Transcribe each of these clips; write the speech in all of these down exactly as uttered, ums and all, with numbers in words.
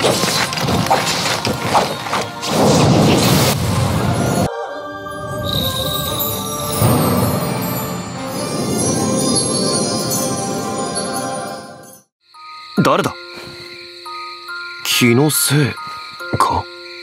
誰だ？気のせいか？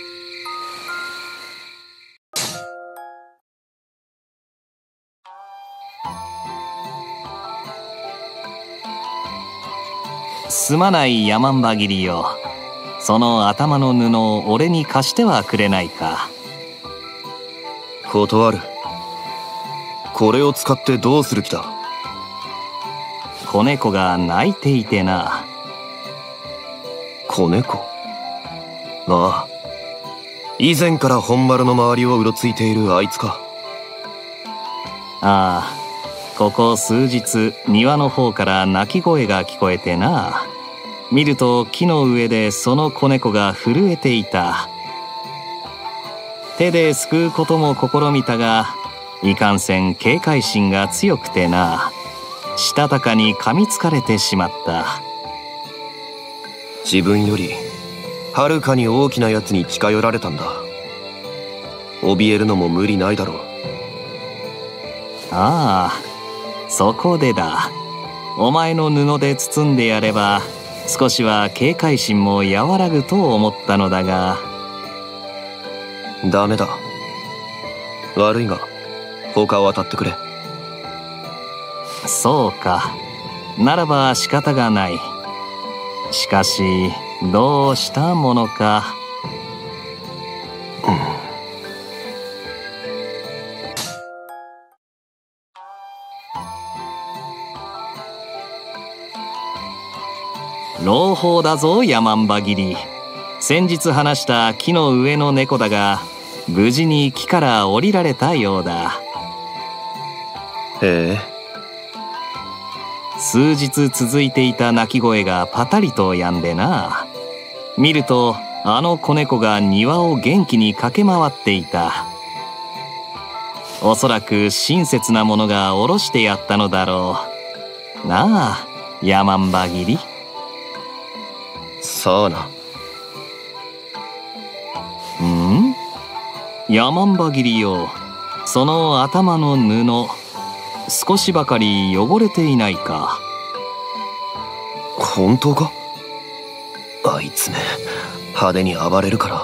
すまないヤマンバギリよ。その頭の布を俺に貸してはくれないか。 断る。これを使ってどうする気だ？ 子猫が泣いていてな。 子猫？ああ、以前から本丸の周りをうろついているあいつか。 ああ、ここ数日庭の方から鳴き声が聞こえてな。見ると木の上でその子猫が震えていた。手で救うことも試みたが、いかんせん警戒心が強くてな、したたかに噛みつかれてしまった。 自分よりはるかに大きなやつに近寄られたんだ。怯えるのも無理ないだろう。 ああ、そこでだ。お前の布で包んでやれば少しは警戒心も和らぐと思ったのだが。 ダメだ。悪いが他を当たってくれ。 そうか。ならば仕方がない。しかしどうしたものか。朗報だぞヤマンバギリ。先日話した木の上の猫だが、無事に木から降りられたようだ。 へえ。 数日続いていた鳴き声がパタリと止んでな。見るとあの子猫が庭を元気に駆け回っていた。おそらく親切なものが下ろしてやったのだろう。なあ、ヤマンバギリ。 さあな。 ん？ヤマンバギリよ。その頭の布、少しばかり汚れていないか？ 本当か？あいつめ、派手に暴れるから。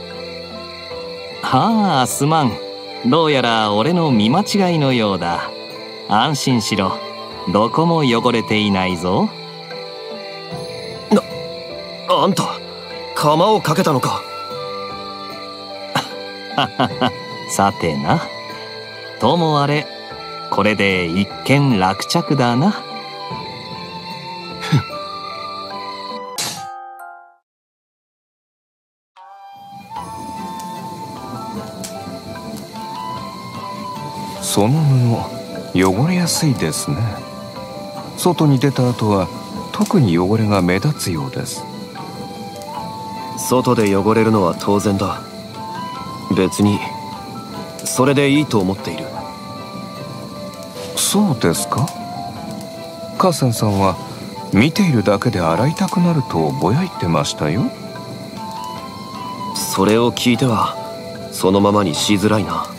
はあ、すまん。どうやら俺の見間違いのようだ。安心しろ。どこも汚れていないぞ。 な、あんた、釜をかけたのか？ ははは、さてな。ともあれ、これで一件落着だな。 その布、汚れやすいですね。外に出た後は特に汚れが目立つようです。 外で汚れるのは当然だ。別にそれでいいと思っている。 そうですか？カーセンさんは見ているだけで洗いたくなるとぼやいてましたよ。 それを聞いてはそのままにしづらいな。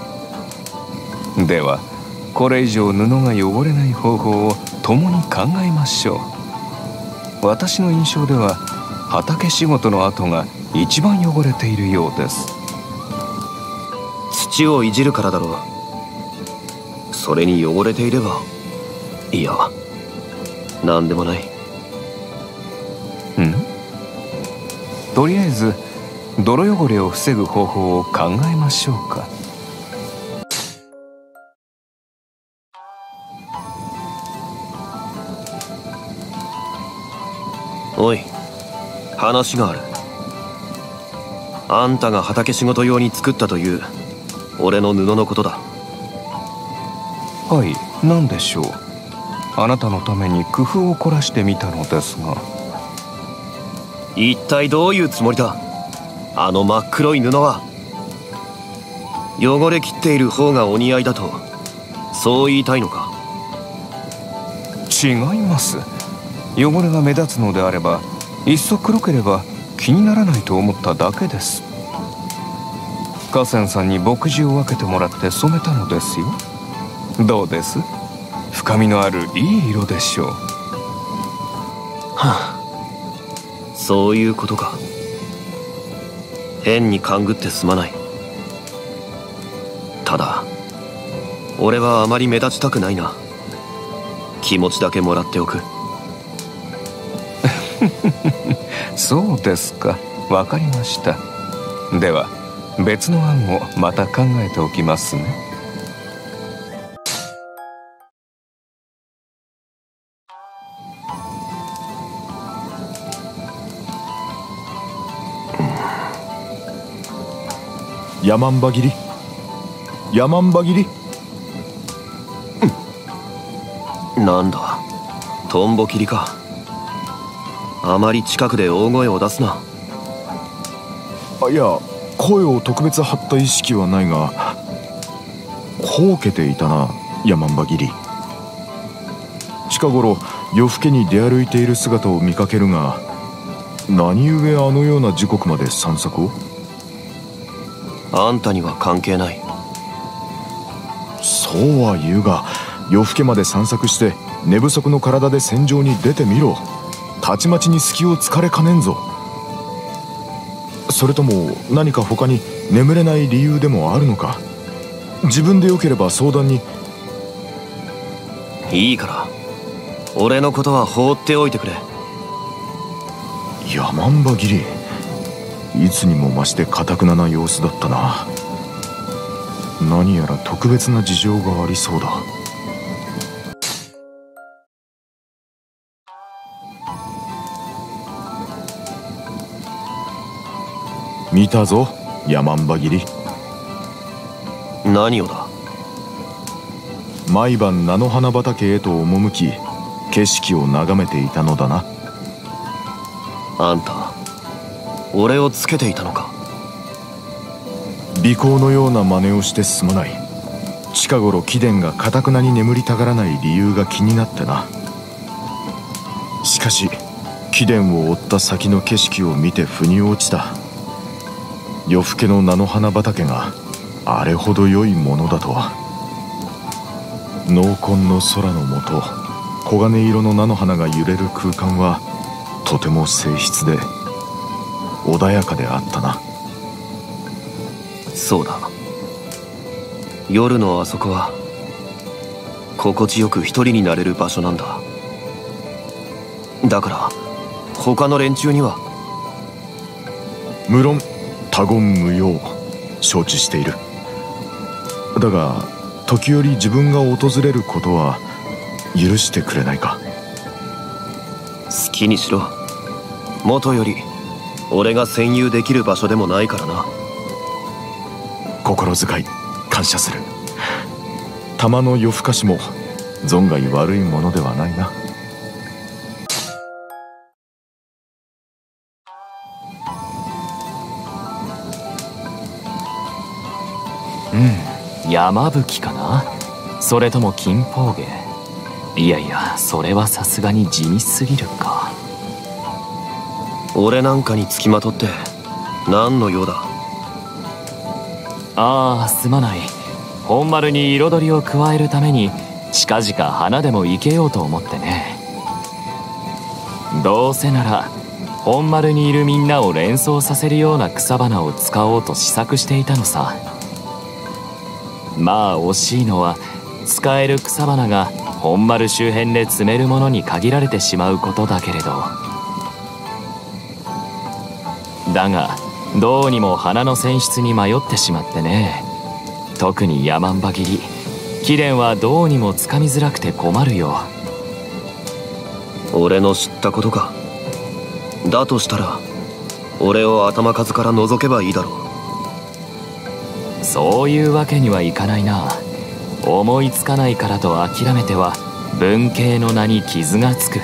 ではこれ以上布が汚れない方法を共に考えましょう。私の印象では畑仕事の跡が一番汚れているようです。 土をいじるからだろう。それに汚れていれば、いや、なんでもない。 ん？とりあえず泥汚れを防ぐ方法を考えましょうか。 おい、話がある。あんたが畑仕事用に作ったという俺の布のことだ。 はい、何でしょう。あなたのために工夫を凝らしてみたのですが。 一体どういうつもりだ？あの真っ黒い布は。汚れきっている方がお似合いだと、そう言いたいのか？ 違います。汚れが目立つのであれば、いっそ黒ければ気にならないと思っただけです。河川さんに墨汁を分けてもらって染めたのですよ。どうです？深みのあるいい色でしょう。 はあ、そういうことか。変に勘ぐってすまない。ただ俺はあまり目立ちたくないな。気持ちだけもらっておく。 そうですか。わかりました。では別の案をまた考えておきますね。 ヤマンバ切り、ヤマンバ切り。 なんだ、トンボ切りか。あまり近くで大声を出すな。 あ、いや、声を特別張った意識はないが、ほうけていたな、ヤマンバ切り。近頃夜更けに出歩いている姿を見かけるが、何故あのような時刻まで散策を？ あんたには関係ない。 そうは言うが、夜更けまで散策して寝不足の体で戦場に出てみろ。たちまちに隙を突かれかねんぞ。それとも何か他に眠れない理由でもあるのか。自分でよければ相談に。 いいから、俺のことは放っておいてくれ。 ヤマンバ切り、いつにも増して頑なな様子だったな。何やら特別な事情がありそうだ。見たぞ、ヤマンバ切り。 何をだ？ 毎晩菜の花畑へと赴き、景色を眺めていたのだな。 あんた俺をつけていたのか？ 尾行のような真似をしてすまない。近頃貴殿が頑なに眠りたがらない理由が気になってな。しかし貴殿を追った先の景色を見て腑に落ちた。夜更けの菜の花畑があれほど良いものだとは。濃紺の空の下、黄金色の菜の花が揺れる空間はとても静謐で穏やかであったな。 そうだ、夜のあそこは心地よく一人になれる場所なんだ。だから他の連中には。 無論他言無用、承知している。だが時折自分が訪れることは許してくれないか。 好きにしろ。もとより俺が占有できる場所でもないからな。 心遣い感謝する。玉の夜更かしも存外悪いものではないな。 うん、山吹かな。それとも金峰芸。いやいや、それはさすがに地味すぎるか。 俺なんかにつきまとって何の用だ？ ああ、すまない。本丸に彩りを加えるために近々花でも生けようと思ってね。どうせなら本丸にいるみんなを連想させるような草花を使おうと試作していたのさ。まあ惜しいのは使える草花が本丸周辺で摘めるものに限られてしまうことだけれど。だがどうにも花の選出に迷ってしまってね。特にヤマンバ切り、貴殿はどうにもつかみづらくて困るよ。 俺の知ったことか。だとしたら俺を頭数から除けばいいだろう。 そういうわけにはいかないな。思いつかないからと諦めては文系の名に傷がつく。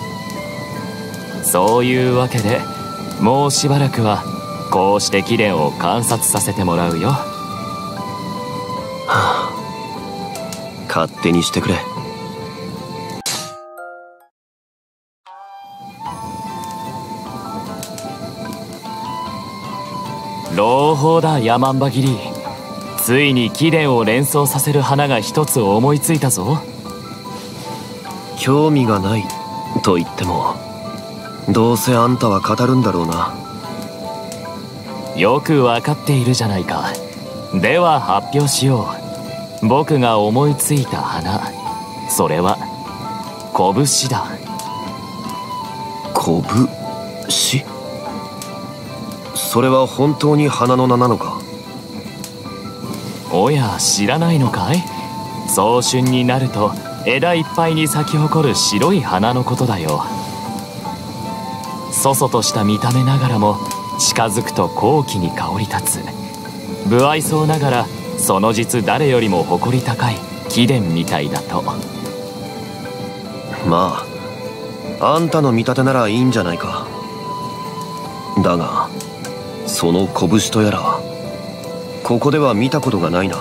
そういうわけでもうしばらくはこうして貴殿を観察させてもらうよ。 はあ、勝手にしてくれ。 朗報だヤマンバギリ。ついに貴殿を連想させる花が一つ思いついたぞ。 興味がないと言ってもどうせあんたは語るんだろうな。 よくわかっているじゃないか。では発表しよう。僕が思いついた花、それは拳だ。 拳？それは本当に花の名なのか？ おや、知らないのかい？早春になると枝いっぱいに咲き誇る白い花のことだよ。そそとした見た目ながらも近づくと高貴に香り立つ。不愛想ながらその実誰よりも誇り高い貴殿みたいだと。 まああんたの見立てならいいんじゃないか。だがその拳とやらここでは見たことがないな。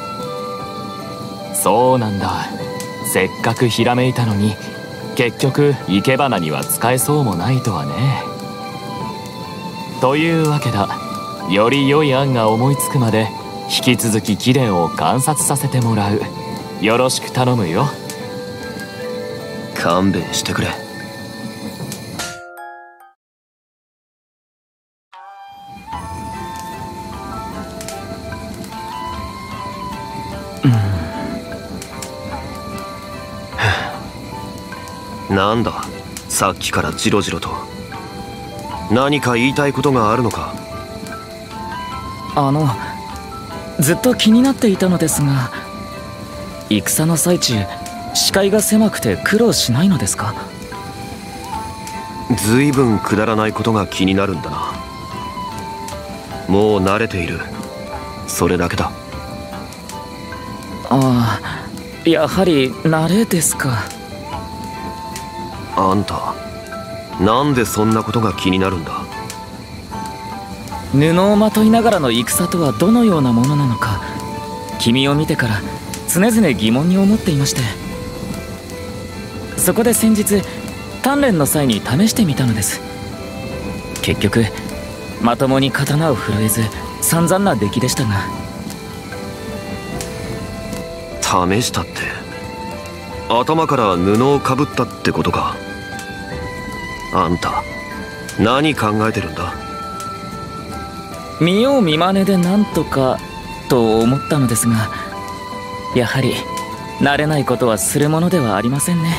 そうなんだ。せっかくひらめいたのに結局生け花には使えそうもないとはね。というわけだ。より良い案が思いつくまで引き続き貴殿を観察させてもらう。よろしく頼むよ。 勘弁してくれ。なんださっきからジロジロと。何か言いたいことがあるのか？ あのずっと気になっていたのですが、戦の最中視界が狭くて苦労しないのですか？ ずいぶんくだらないことが気になるんだな。もう慣れている、それだけだ。 ああ、やはり慣れですか。 あんたなんでそんなことが気になるんだ？ 布をまといながらの戦とはどのようなものなのか、君を見てから常々疑問に思っていまして、そこで先日鍛錬の際に試してみたのです。結局まともに刀を振るえず散々な出来でしたが。 試したって頭から布をかぶったってことか？あんた何考えてるんだ？ 見よう見まねでなんとかと思ったのですが、やはり慣れないことはするものではありませんね。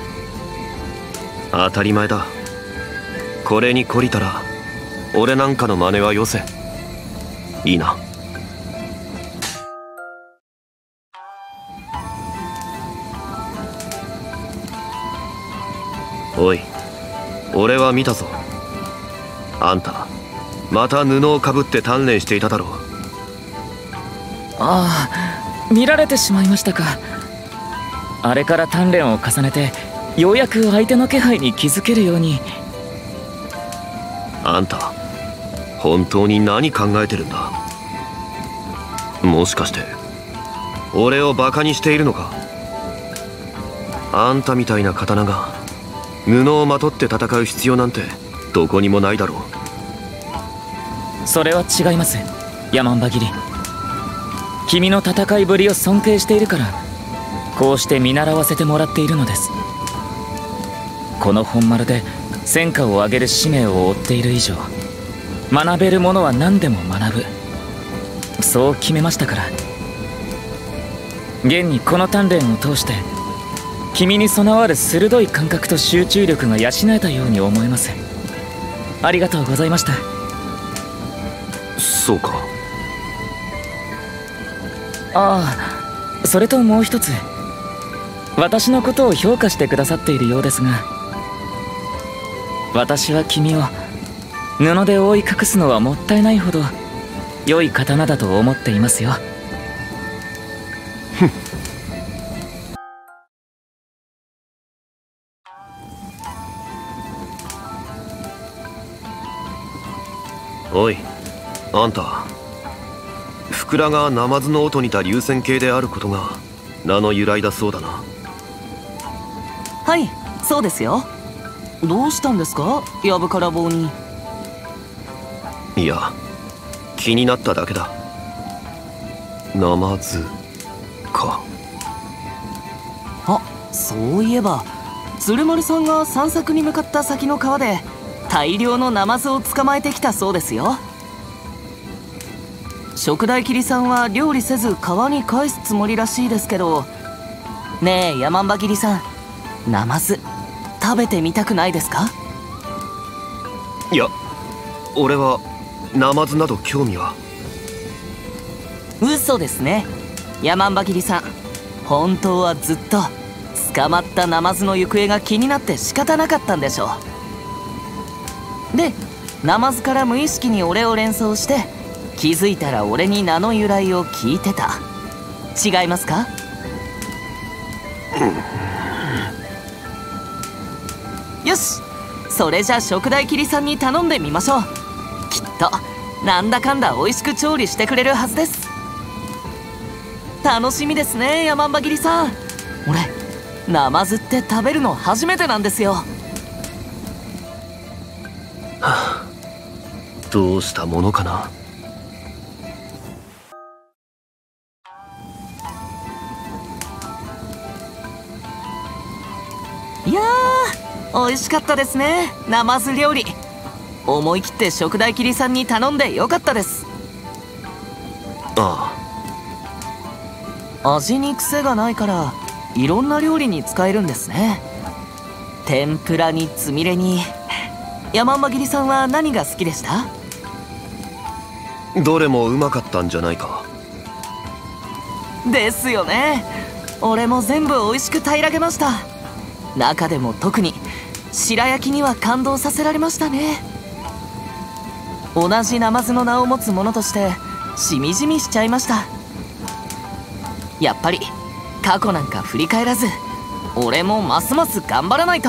当たり前だ。これに懲りたら俺なんかの真似はよせ。いいな。おい、俺は見たぞ。あんたまた布をかぶって鍛錬していただろう。 ああ、見られてしまいましたか。あれから鍛錬を重ねてようやく相手の気配に気づけるように。 あんた本当に何考えてるんだ？もしかして俺をバカにしているのか？あんたみたいな刀が布をまとって戦う必要なんてどこにもないだろう。 それは違います、ヤマンバギリ。君の戦いぶりを尊敬しているからこうして見習わせてもらっているのです。この本丸で戦果を上げる使命を負っている以上、学べるものは何でも学ぶ、そう決めましたから。現にこの鍛錬を通して君に備わる鋭い感覚と集中力が養えたように思えます。ありがとうございました。 そうか。 ああ、それともう一つ、私のことを評価してくださっているようですが、私は君を布で覆い隠すのはもったいないほど良い刀だと思っていますよ。 ふん。おい、あんた袋がナマズの尾と似た流線形であることが名の由来だそうだな。 はい、そうですよ。どうしたんですか、やぶから棒に。 いや、 気になっただけだ。ナマズか。 あ、そういえば鶴丸さんが散策に向かった先の川で大量のナマズを捕まえてきたそうですよ。食代切りさんは料理せず川に返すつもりらしいですけど、ねえヤマンバ切りさん、ナマズ食べてみたくないですか？ いや、俺はナマズなど興味は。 嘘ですね。ヤマンバ切りさん、本当はずっと捕まったナマズの行方が気になって仕方なかったんでしょう。で、ナマズから無意識に俺を連想して気づいたら俺に名の由来を聞いてた。違いますか？よし、それじゃ食代切りさんに頼んでみましょう。きっとなんだかんだ美味しく調理してくれるはずです。楽しみですね、ヤマンバ切りさん。俺ナマズって食べるの初めてなんですよ。はあ、どうしたものかな。 いやー、美味しかったですね、ナマズ料理。思い切って食代切りさんに頼んでよかったです。 ああ、味に癖がないからいろんな料理に使えるんですね。天ぷらにつみれに。ヤマンバ切りさんは何が好きでした？ どれもうまかったんじゃないか。 ですよね。俺も全部美味しく平らげました。中でも特に白焼きには感動させられましたね。同じナマズの名を持つ者としてしみじみしちゃいました。やっぱり過去なんか振り返らず俺もますます頑張らないと。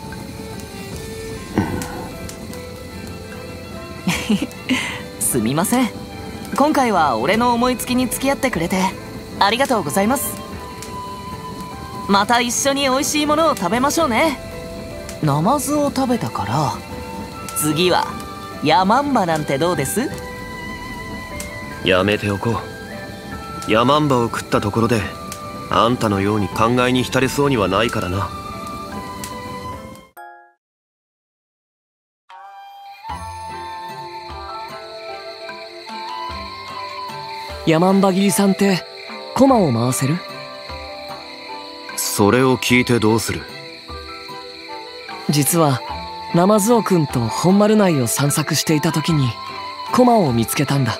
すみません、今回は俺の思いつきに付き合ってくれてありがとうございます。また一緒に美味しいものを食べましょうね。ナマズを食べたから次はヤマンバなんてどうです？ やめておこう。ヤマンバを食ったところであんたのように考えに浸れそうにはないからな。 ヤマンバ切りさんって駒を回せる？ それを聞いてどうする？ 実はナマズオくんと本丸内を散策していた時に駒を見つけたんだ。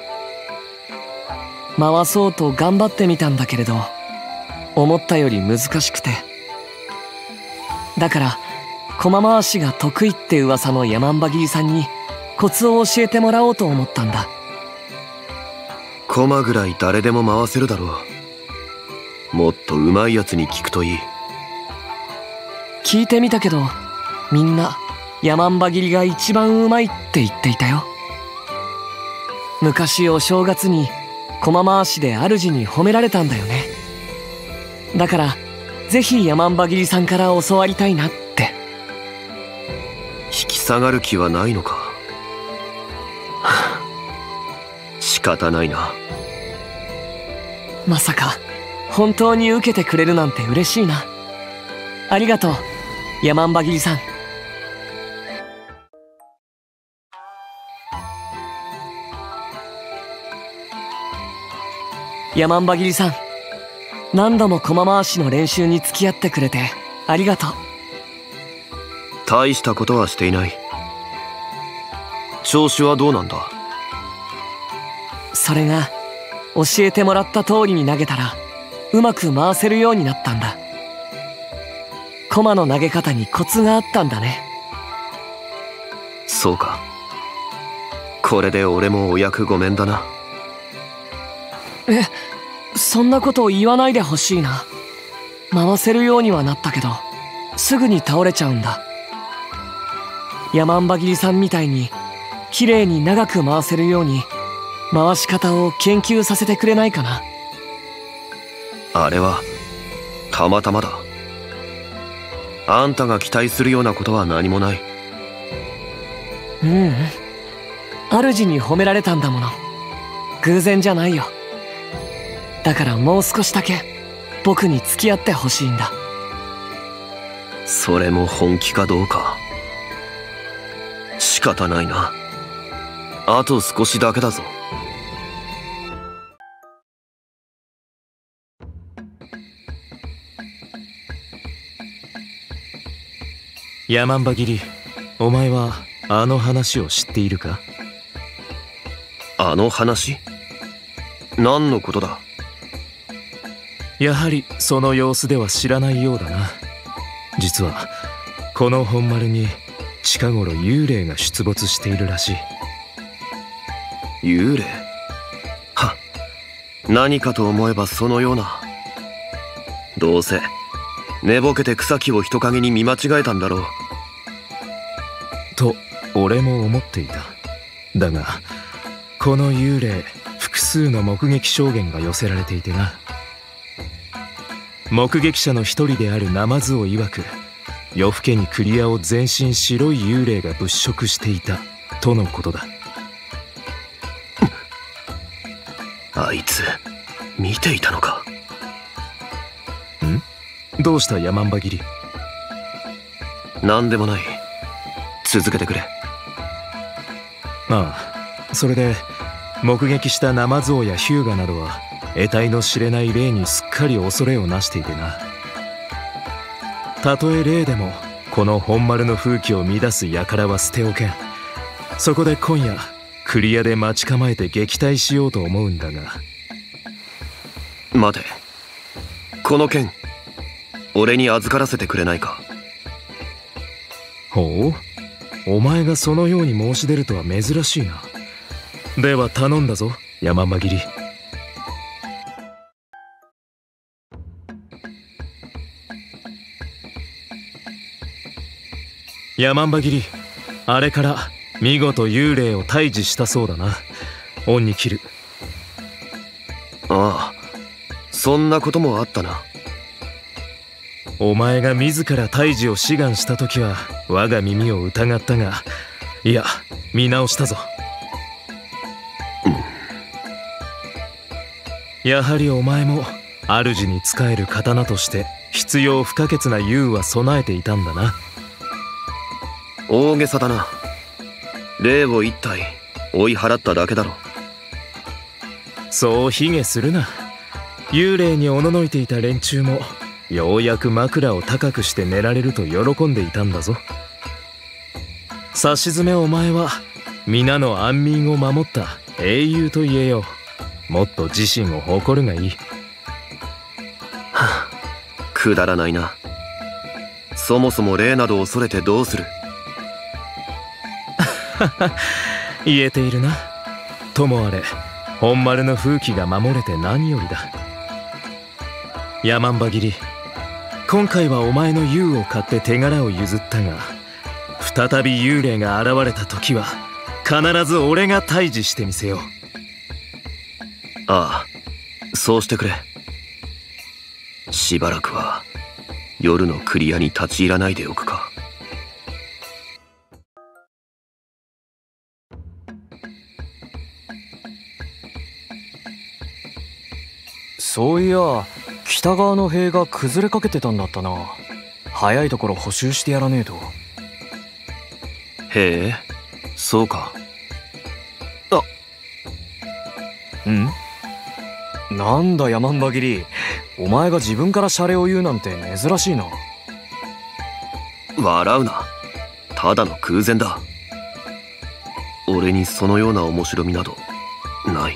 回そうと頑張ってみたんだけれど思ったより難しくて、だから駒回しが得意って噂のヤマンバ切りさんにコツを教えてもらおうと思ったんだ。 駒ぐらい誰でも回せるだろう。もっと上手いやつに聞くといい。 聞いてみたけどみんなヤマンバ切りが一番うまいって言っていたよ。昔お正月に駒回しで主に褒められたんだよね。だからぜひヤマンバ切りさんから教わりたいなって。 引き下がる気はないのか。仕方ないな。 まさか本当に受けてくれるなんて嬉しいな。ありがとうヤマンバ切りさん。ヤマンバ切りさん、何度も駒回しの練習に付き合ってくれてありがとう。 大したことはしていない。調子はどうなんだ？ それが教えてもらった通りに投げたらうまく回せるようになったんだ。駒の投げ方にコツがあったんだね。 そうか。これで俺もお役御免だな。 え、そんなこと言わないでほしいな。回せるようにはなったけどすぐに倒れちゃうんだ。ヤマンバ切りさんみたいに綺麗に長く回せるように回し方を研究させてくれないかな。 あれはたまたまだ。あんたが期待するようなことは何もない。 うんうん、主に褒められたんだもの。 偶然じゃないよ。だからもう少しだけ僕に付き合ってほしいんだ。 それも本気かどうか。仕方ないな。あと少しだけだぞ。 ヤマンバギリ、お前はあの話を知っているか？ あの話？何のことだ？ やはりその様子では知らないようだな。実はこの本丸に近頃幽霊が出没しているらしい。 幽霊？はっ、何かと思えばそのような。どうせ寝ぼけて草木を人影に見間違えたんだろう。 と俺も思っていた。だがこの幽霊、複数の目撃証言が寄せられていてな。目撃者の一人であるナマズオ曰く、夜更けにクリアを全身白い幽霊が物色していたとのことだ。 あいつ見ていたのか？ ん？どうしたヤマンバギリ？ 何でもない。続けてくれ。 ああ、それで目撃したナマズオやヒューガなどは得体の知れない霊にすっかり恐れをなしていてな。たとえ霊でもこの本丸の風紀を乱す輩は捨ておけん。そこで今夜クリアで待ち構えて撃退しようと思うんだが。 待て、この件俺に預からせてくれないか？ ほう、お前がそのように申し出るとは珍しいな。では頼んだぞ、ヤマンバギリ。ヤマンバギリ、あれから見事幽霊を退治したそうだな。恩に切る。 ああ、そんなこともあったな。 お前が自ら退治を志願した時は我が耳を疑ったが、いや見直したぞ。やはりお前も主に仕える刀として必要不可欠な勇は備えていたんだな。 大げさだな。霊を一体追い払っただけだろ。 そう卑下するな。幽霊におののいていた連中もようやく枕を高くして寝られると喜んでいたんだぞ。さしずめお前は皆の安眠を守った英雄と言えよう。もっと自身を誇るがいい。 はあ、くだらないな。そもそも霊など恐れてどうする？ 言えているな。ともあれ本丸の風紀が守れて何よりだ。ヤマンバギリ、今回はお前の勇を買って手柄を譲ったが、再び幽霊が現れた時は必ず俺が退治してみせよう。 ああ、そうしてくれ。しばらくは夜のクリアに立ち入らないでおくか。 そういや、北側の塀が崩れかけてたんだったな。早いところ補修してやらねえと。 へえ、そうか。 あんなんだヤマンバギリ、お前が自分からシャレを言うなんて珍しいな。 笑うな。ただの空前だ。俺にそのような面白みなどない。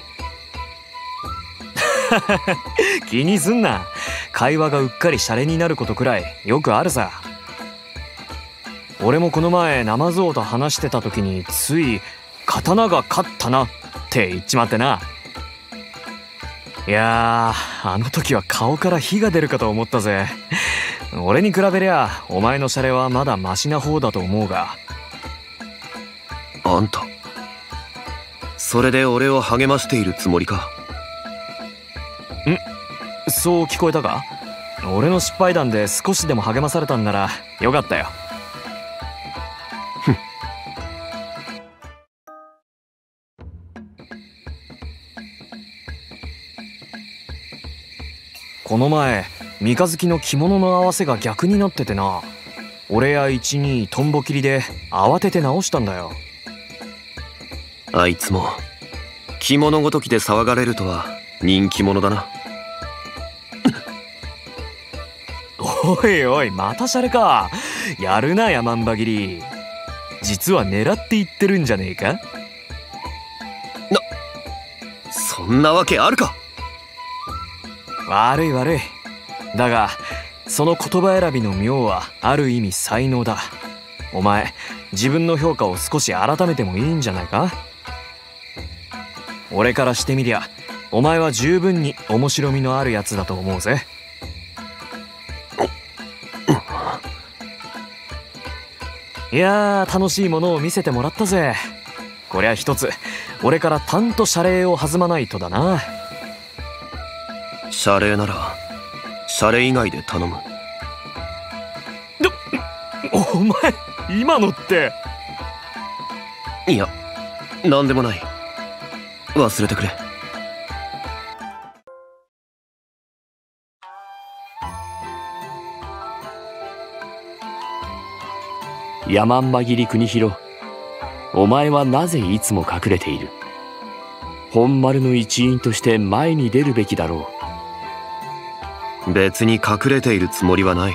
気にすんな。会話がうっかりシャレになることくらいよくあるさ。俺もこの前ナマズ王と話してた時につい刀が勝ったなって言っちまってな。いやー、あの時は顔から火が出るかと思ったぜ。俺に比べりゃお前のシャレはまだマシな方だと思うが。 あんたそれで俺を励ましているつもりか？ ん？そう聞こえたか？俺の失敗談で少しでも励まされたんならよかったよ。 この前三日月の着物の合わせが逆になっててな。俺や一二トンボ切りで慌てて直したんだよ。 あいつも着物ごときで騒がれるとは人気者だな。 おいおい、またシャレか。やるな山んば切り。実は狙って言ってるんじゃねえか。 な、そんなわけあるか。 悪い悪い。だがその言葉選びの妙はある意味才能だ。お前自分の評価を少し改めてもいいんじゃないか。俺からしてみりゃお前は十分に面白みのあるやつだと思うぜ。いやー、楽しいものを見せてもらったぜ。こりゃ一つ俺からたんと謝礼を弾まないとだな。 謝礼なら謝礼以外で頼む。 お前今のって。 いや、なんでもない。忘れてくれ。 山んば切り国広、お前はなぜいつも隠れている。本丸の一員として前に出るべきだろう。別に隠れているつもりはない。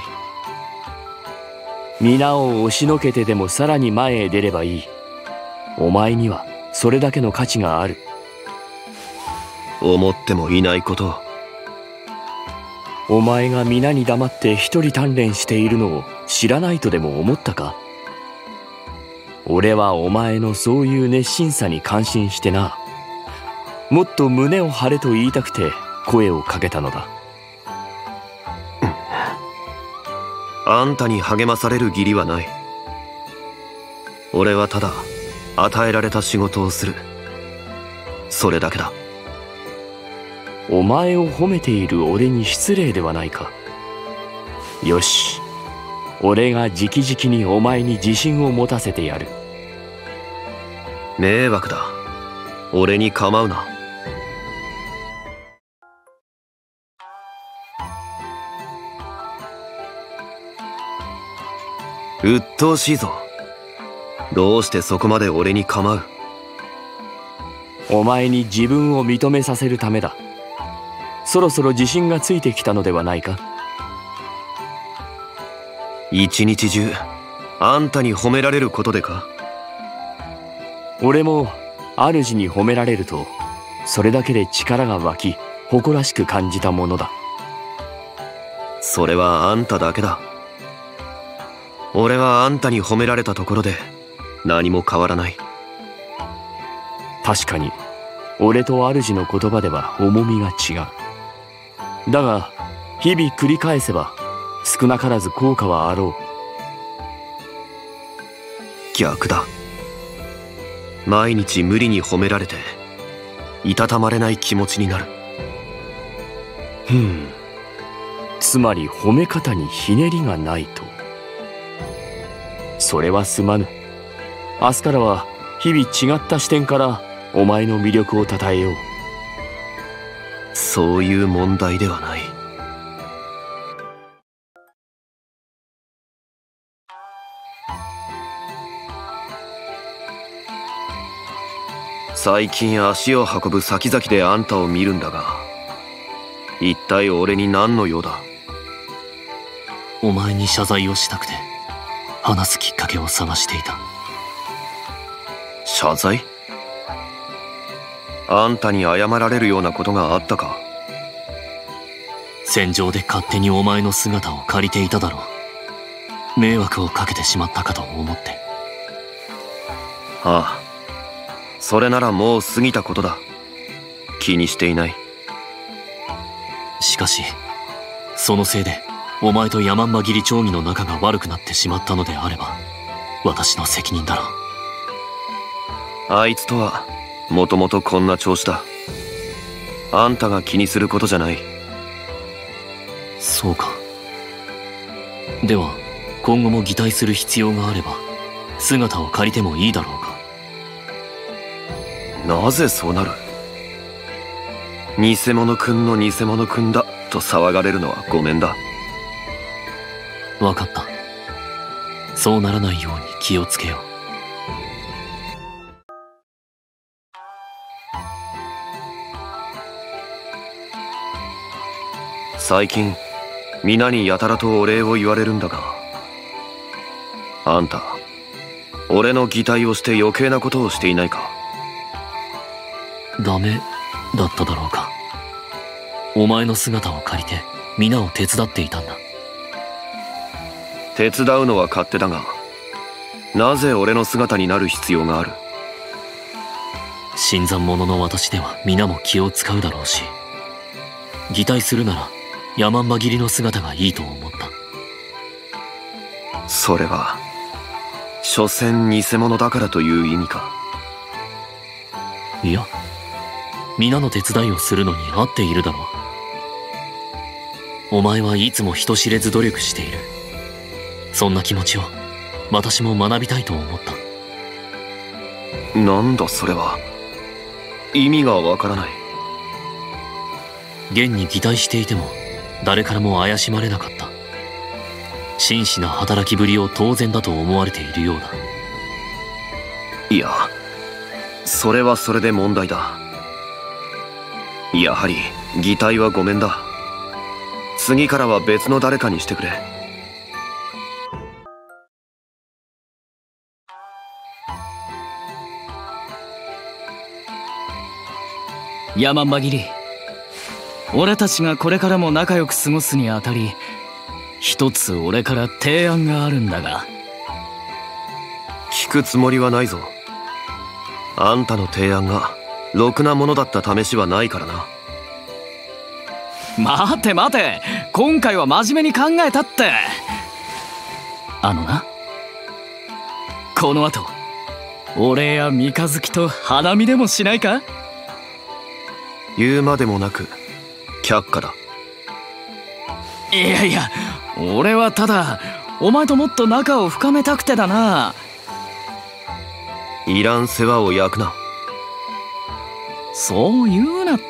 皆を押しのけてでもさらに前へ出ればいい。お前にはそれだけの価値がある。 思ってもいないことを。 お前が皆に黙って一人鍛錬しているのを知らないとでも思ったか。俺はお前のそういう熱心さに感心してな。もっと胸を張れと言いたくて声をかけたのだ。 あんたに励まされる義理はない。俺はただ与えられた仕事をする、それだけだ。 お前を褒めている俺に失礼ではないか。よし、俺が直々にお前に自信を持たせてやる。 迷惑だ。俺に構うな。うっとうしいぞ。どうしてそこまで俺に構う。 お前に自分を認めさせるためだ。そろそろ自信がついてきたのではないか。 一日中あんたに褒められることでか。 俺も主に褒められるとそれだけで力が湧き誇らしく感じたものだ。 それはあんただけだ。俺はあんたに褒められたところで何も変わらない。 確かに俺と主の言葉では重みが違う。だが日々繰り返せば少なからず効果はあろう。逆だ。毎日無理に褒められていたたまれない気持ちになる。 ふん、つまり褒め方にひねりがないと。それはすまぬ。明日からは日々違った視点からお前の魅力をたたえよう。 そういう問題ではない。最近足を運ぶ先々であんたを見るんだが、一体俺に何の用だ。 お前に謝罪をしたくて話すきっかけを探していた。 謝罪？あんたに謝られるようなことがあったか。 戦場で勝手にお前の姿を借りていただろう。迷惑をかけてしまったかと思って。 ああ、それならもう過ぎたことだ。気にしていない。 しかしそのせいでお前と山間切り町議の仲が悪くなってしまったのであれば私の責任だろう。 あいつとはもともとこんな調子だ。あんたが気にすることじゃない。 そうか。では今後も擬態する必要があれば姿を借りてもいいだろうか。 なぜそうなる。偽物くんの偽物くんだと騒がれるのはごめんだ。 分かった。そうならないように気をつけよう。 最近皆にやたらとお礼を言われるんだが、あんた俺の擬態をして余計なことをしていないか？ ダメだっただろうか。お前の姿を借りて皆を手伝っていたんだ。 手伝うのは勝手だが、なぜ俺の姿になる必要がある？ 新参者の私では皆も気を使うだろうし、擬態するならヤマンバ切りの姿がいいと思った。 それは所詮偽物だからという意味か？ いや、皆の手伝いをするのに合っているだろう。お前はいつも人知れず努力している。そんな気持ちを私も学びたいと思った。 なんだそれは。意味がわからない。 現に擬態していても誰からも怪しまれなかった。真摯な働きぶりを当然だと思われているようだ。 いや、それはそれで問題だ。やはり擬態はごめんだ。次からは別の誰かにしてくれ。 ヤマンバギリ、俺たちがこれからも仲良く過ごすにあたり、一つ俺から提案があるんだが。 聞くつもりはないぞ。あんたの提案がろくなものだった試しはないからな。 待て待て、今回は真面目に考えたって。あのな、この後俺や三日月と花見でもしないか？ 言うまでもなく却下だ。 いやいや、俺はただお前ともっと仲を深めたくてだな。 いらん世話を焼くな。 そう言うなって。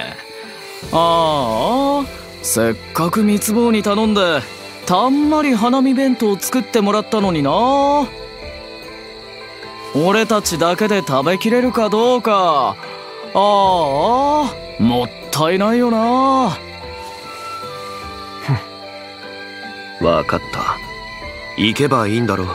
ああ、せっかく三つ坊に頼んでたんまり花見弁当作ってもらったのにな。俺たちだけで食べきれるかどうか、ああ、もったいないよな。 わかった。行けばいいんだろう。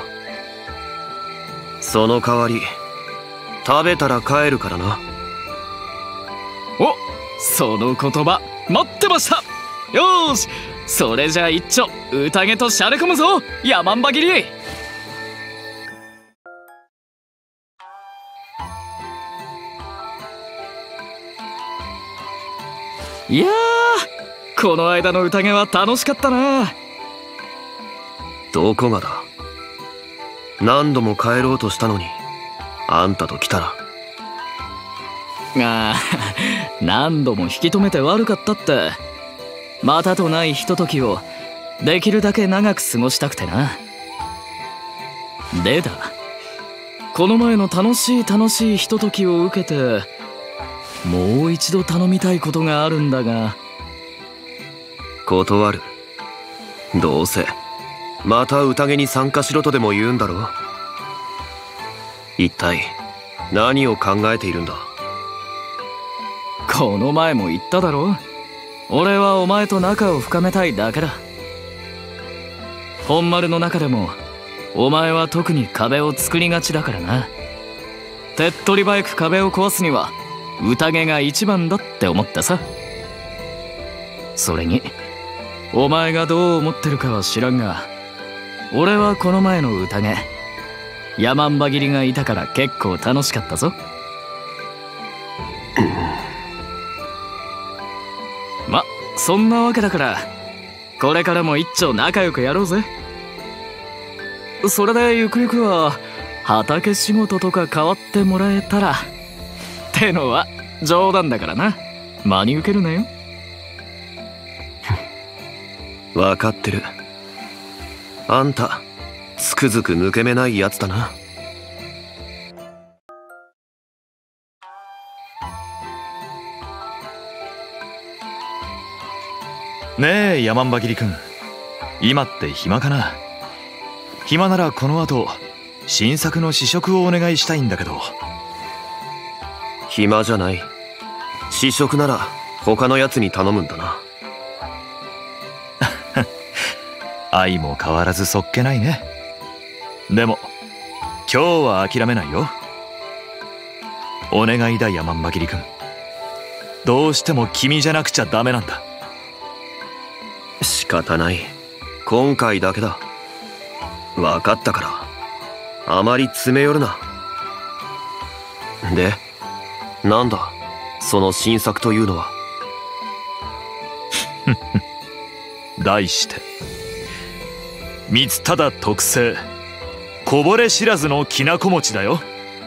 その代わり食べたら帰るからな。 お、その言葉待ってました。よーし、それじゃあ一丁宴としゃれ込むぞ、ヤマンバギリ。いやー、この間の宴は楽しかったな。 どこがだ。何度も帰ろうとしたのにあんたと来たら。 ああ、何度も引き止めて悪かったって。またとないひとときをできるだけ長く過ごしたくてな。でだ、この前の楽しい楽しいひとときを受けてもう一度頼みたいことがあるんだが。 断る。どうせまた宴に参加しろとでも言うんだろう。一体何を考えているんだ。 この前も言っただろ、俺はお前と仲を深めたいだけだ。本丸の中でもお前は特に壁を作りがちだからな。手っ取り早く壁を壊すには宴が一番だって思ってさ。それにお前がどう思ってるかは知らんが、俺はこの前の宴ヤマンバギリがいたから結構楽しかったぞ。ま、そんなわけだからこれからも一丁仲良くやろうぜ。それでゆくゆくは畑仕事とか代わってもらえたらってのは冗談だからな。真に受けるなよ。 分かってる。あんたつくづく抜け目ないやつだな。 ねえヤマンバギリ君、今って暇かな？暇ならこの後新作の試食をお願いしたいんだけど。 暇じゃない。試食なら他のやつに頼むんだな。 愛も変わらずそっけないね。でも今日は諦めないよ。お願いだヤマンバギリ君、どうしても君じゃなくちゃダメなんだ。 仕方ない、今回だけだ。分かったから、あまり詰め寄るな。で、なんだその新作というのは。 題して三忠特製こぼれ知らずのきなこ餅だよ。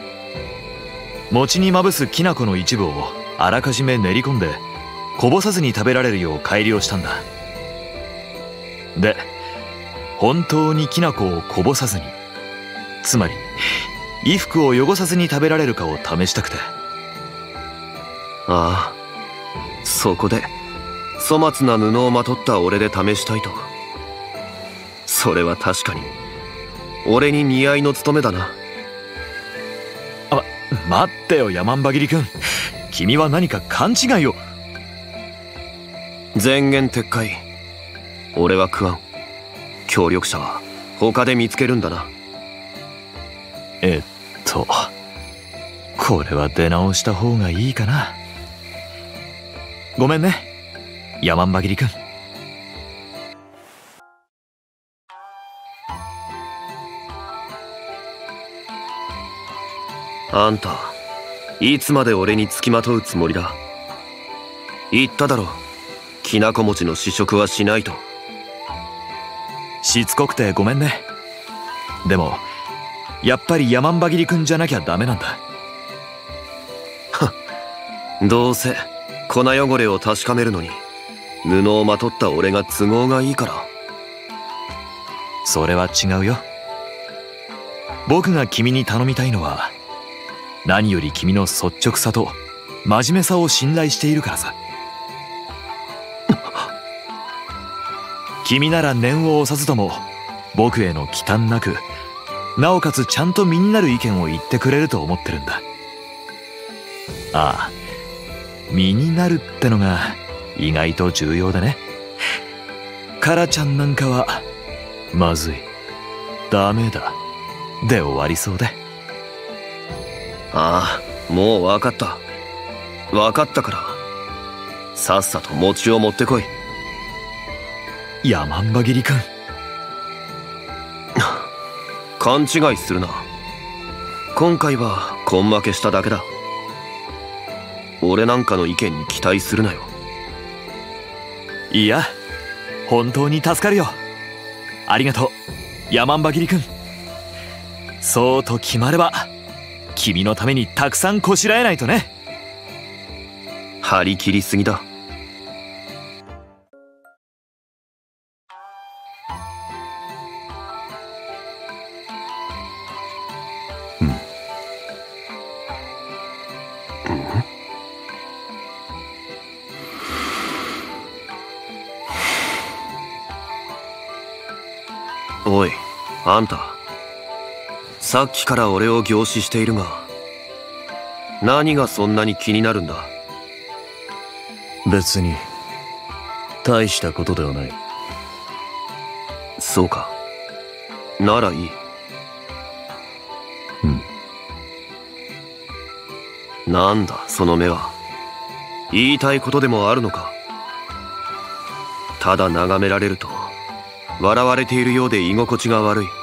餅にまぶすきな粉の一部をあらかじめ練り込んでこぼさずに食べられるよう改良したんだ。で、本当にきな粉をこぼさずに、つまり衣服を汚さずに食べられるかを試したくて。 ああ、そこで粗末な布をまとった俺で試したいと。それは確かに俺に似合いの務めだな。 あ、待ってよヤマンバギリ君、君は何か勘違いを。 前言撤回。俺は食わん。協力者は他で見つけるんだな。 えっとこれは出直した方がいいかな。ごめんねヤマンバギリ君。 あんたいつまで俺につきまとうつもりだ？言っただろ、きなこ餅の試食はしないと。 しつこくてごめんね。でもやっぱりヤマンバギリ君じゃなきゃダメなんだ。 はっ、どうせ粉汚れを確かめるのに布をまとった俺が都合がいいから。 それは違うよ。僕が君に頼みたいのは何より君の率直さと真面目さを信頼しているからさ。君なら念を押さずとも僕への忌憚なく、なおかつちゃんと身になる意見を言ってくれると思ってるんだ。ああ、身になるってのが意外と重要でね。カラちゃんなんかはまずい、ダメだで終わりそうで。 ああ、もう分かった。分かったから、さっさと餅を持ってこい。 ヤマンバギリ君。 勘違いするな。今回は根負けしただけだ。俺なんかの意見に期待するなよ。 いや、本当に助かるよ。ありがとうヤマンバギリ君。そうと決まれば君のためにたくさんこしらえないとね。 張り切りすぎだ。おい、あんた。さっきから俺を凝視しているが、何がそんなに気になるんだ？ 別に大したことではない。 そうか。ならいい。うん。なんだその目は。言いたいことでもあるのか？ただ眺められると笑われているようで居心地が悪い。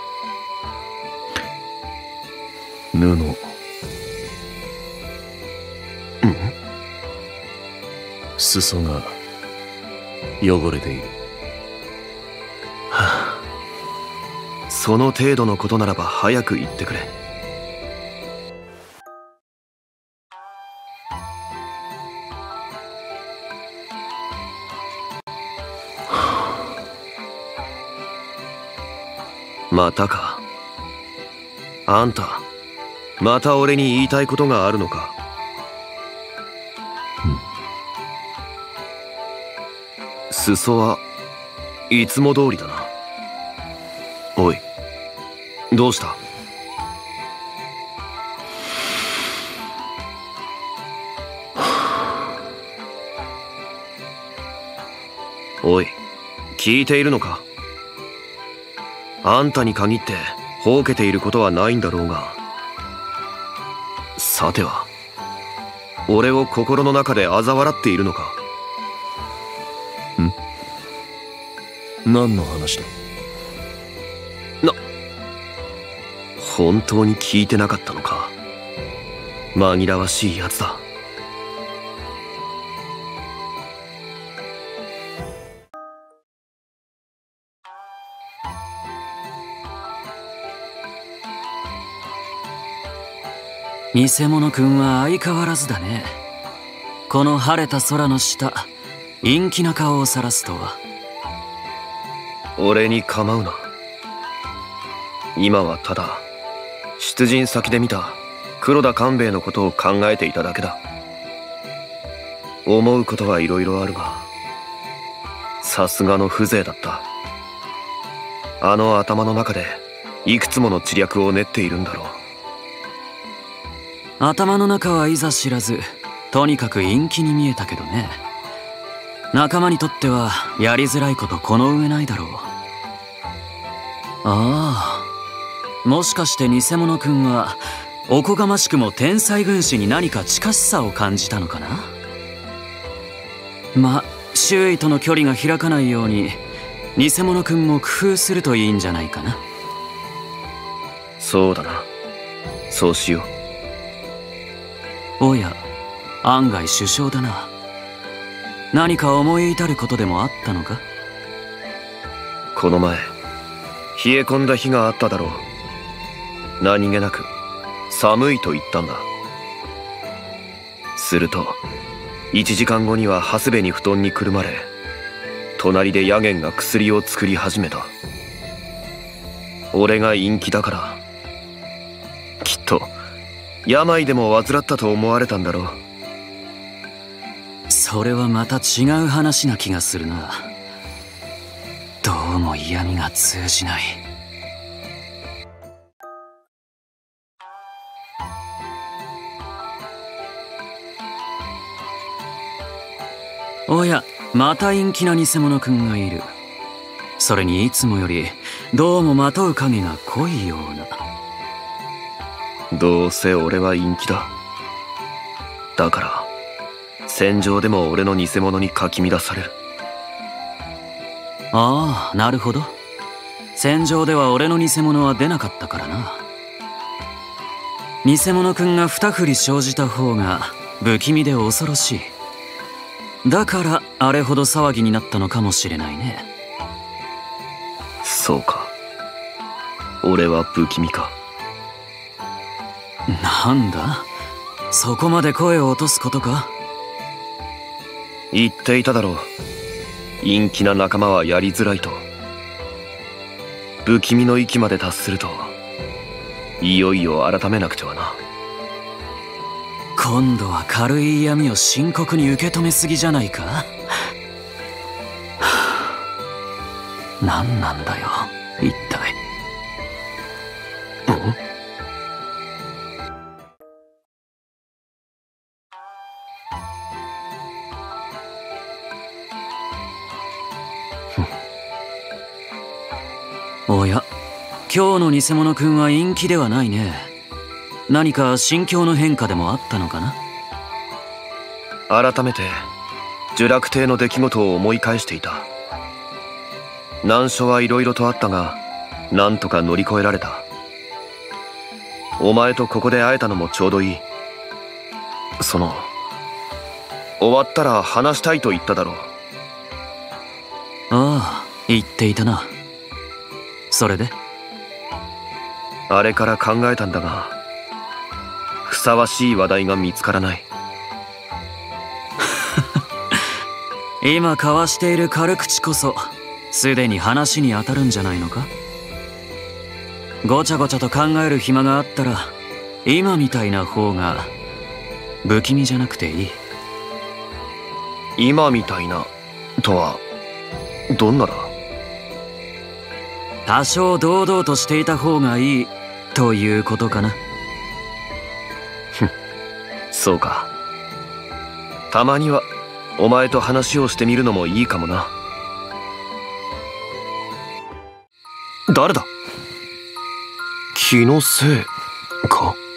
布。うん？裾が汚れている。 はあ、その程度のことならば早く言ってくれ。またか。あんた、また俺に言いたいことがあるのか？ うん。 裾はいつも通りだな。おい、どうした？おい、聞いているのか？あんたに限ってほうけていることはないんだろうが。さては、俺を心の中で嘲笑っているのか？ ん？何の話だ？ な、本当に聞いてなかったのか。紛らわしいやつだ。 偽物くんは相変わらずだね。この晴れた空の下、陰気な顔を晒すとは。 俺に構うな。今はただ出陣先で見た黒田官兵衛のことを考えていただけだ。思うことはいろいろあるが、さすがの風情だった。あの頭の中でいくつもの知略を練っているんだろう。 頭の中はいざ知らず、とにかく陰気に見えたけどね。仲間にとってはやりづらいことこの上ないだろう。ああ、もしかして偽物くんはおこがましくも天才軍師に何か近しさを感じたのかな。ま、周囲との距離が開かないように偽物くんも工夫するといいんじゃないかな。 そうだな、そうしよう。 おや、案外首相だな。何か思い至ることでもあったのか？ この前冷え込んだ日があっただろう。何気なく寒いと言ったんだ。するといちじかんごには長谷部に布団にくるまれ、隣でヤゲンが薬を作り始めた。俺が陰気だから、きっと病でも患ったと思われたんだろう。 それはまた違う話な気がするな。どうも嫌味が通じない。おや、また陰気な偽物くんがいる。それにいつもよりどうもまとう影が濃いような。 どうせ俺は陰気だ。だから戦場でも俺の偽物にかき乱される。 ああ、なるほど。戦場では俺の偽物は出なかったからな。偽物くんが二振り生じた方が不気味で恐ろしい。だからあれほど騒ぎになったのかもしれないね。 そうか、俺は不気味か。 なんだ、そこまで声を落とすことか？ 言っていただろう、陰気な仲間はやりづらいと。不気味の域まで達するといよいよ改めなくてはな。 今度は軽い嫌味を深刻に受け止めすぎじゃないか？何なんだよ一体。おや、今日の偽物くんは陰気ではないね。何か心境の変化でもあったのかな？ 改めて呪落亭の出来事を思い返していた。難所はいろいろとあったが、なんとか乗り越えられた。お前とここで会えたのもちょうどいい。その終わったら話したいと言っただろう。 ああ、言っていたな。それで？ あれから考えたんだが、ふさわしい話題が見つからない。 今交わしている軽口こそすでに話に当たるんじゃないのか？ごちゃごちゃと考える暇があったら今みたいな方が不気味じゃなくていい。 今みたいなとはどんなだ？ 多少堂々としていた方がいいということかな。 そうか。たまにはお前と話をしてみるのもいいかもな。誰だ？気のせいか？